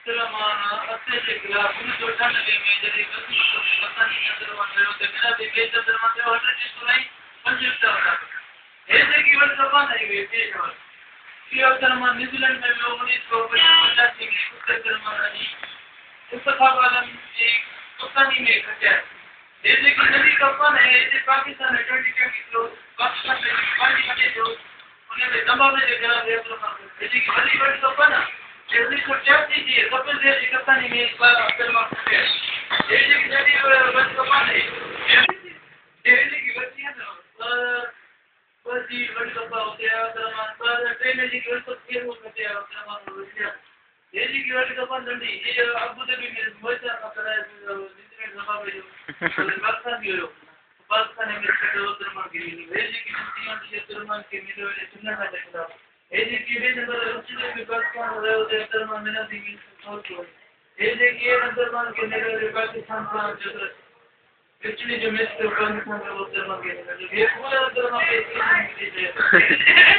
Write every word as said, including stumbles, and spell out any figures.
तेलंगाना अस्सी के खिलाफ उन्नीस सौ अठानवे में जब गति को पता नहीं अंदरमान रहे होते मेरा भी बेच अंदरमान रहे हंड्रेड जिसको नहीं पंजीकृत होता ऐसे की वर्ष सपा नहीं हुई पेश और कि अंदरमान न्यूजीलैंड में लोग उन्नीस सौ पचासी में उत्तर तेलंगाना उत्तराखंड एक पतानी में घटा ऐसे की नदी कप्तान है ऐसे पाकिस्तान ने ट्वेंटी ट्वेंटी किलो पाकिस्तान में पानी बने जो उन्हें दबाव में जगह दे तो ऐसे की बड़ी बड़ी कप्तान जल्दी को चेक कीजिए सबसे ज्यादा कप्तानी में एक बार अंदरमान घटा ऐसे की नदी बड़ी कप्तान है ऐसे की बच्ची है ना बड़ी बड़ी कप्तान होते हैं अंदरमान पर ट्रेन की व्यवस्था फिर वो घटे अंदरमान होते हैं ऐसी की बड़ी कप्तान डंडी ये अबू धाबी में मोइसा का कराया इंटरनेट जमा में जो पाकिस्तान भी हो पाकिस्तान में कटे अंदरमान के लिए ऐसी की नीतियां ये अंदरमान के मिले वाले सुनना का देखा ऐसी की वे नंबर उसने भी पाकिस्तान रहे होते अंदरमान में ना दी और को ऐसे की अंदरमान के मेरे पाकिस्तान का जो एक्चुअली जो मैच तो पाकिस्तान का अंदरमान के ये पूरा अंदरमान के